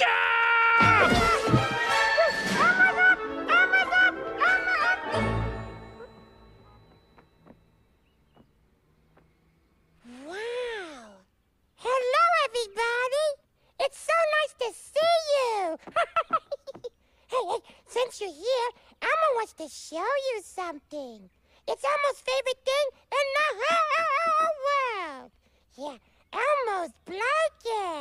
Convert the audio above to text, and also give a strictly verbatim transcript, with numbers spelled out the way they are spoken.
Wow. Hello, everybody. It's so nice to see you. Hey, hey, since you're here, Elmo wants to show you something. It's Elmo's favorite thing in the whole world. Yeah, Elmo's blanket.